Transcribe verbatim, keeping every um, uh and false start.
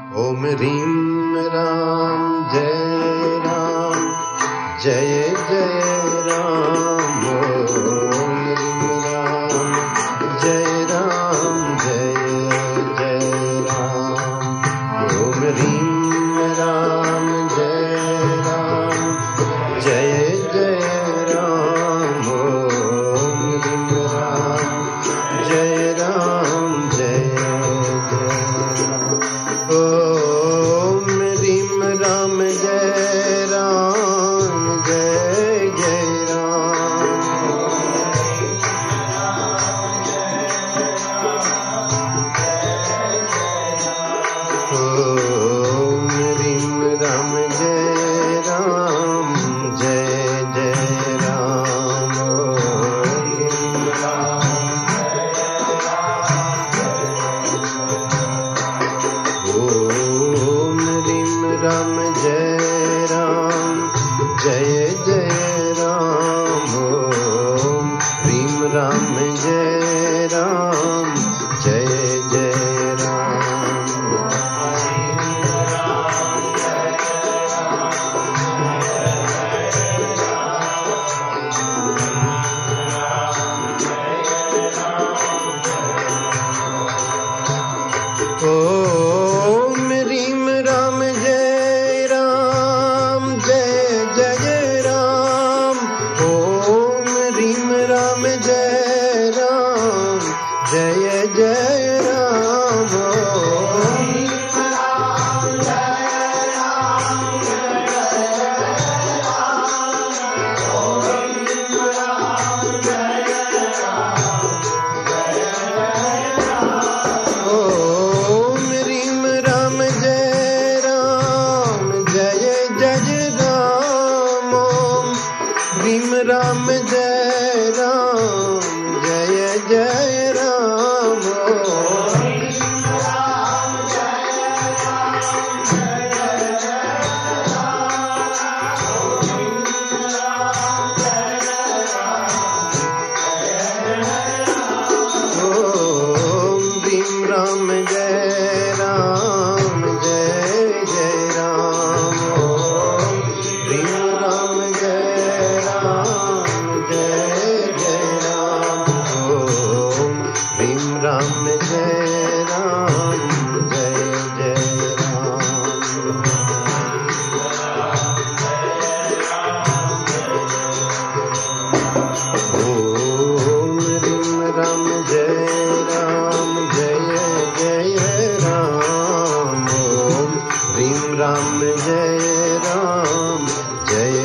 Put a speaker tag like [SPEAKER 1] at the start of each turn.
[SPEAKER 1] ओम ह्रीं राम जय राम जय जय राम। ओम ह्रीं राम जय राम जय जय राम। ओम ह्रीं राम जय राम जय जय राम। ओम ह्रीं राम जय राम जय जय राम। ओम ह्रीं राम जय राम जय जय राम। ओम ह्रीं राम जय राम जय जय राम। ओम ह्रीं राम ओम ह्रीं राम जय राम जय जय राम। ओम ह्रीं राम जय राम जय जय राम। ओम ह्रीं राम जय राम जय जय राम। ओम ह्रीं राम जय राम जय जय राम। ओम ओम ह्रीं राम जय राम जय जय राम। ओम ह्रीं राम जय राम जय जय राम। ओम ह्रीं राम जय राम जय जय राम। ओम ह्रीं राम जय राम जय जय राम। ओम ह्रीं राम जय राम जय जय राम। ओम ह्रीं राम जय राम जय जय राम। ओम ह्रीं राम जय राम जय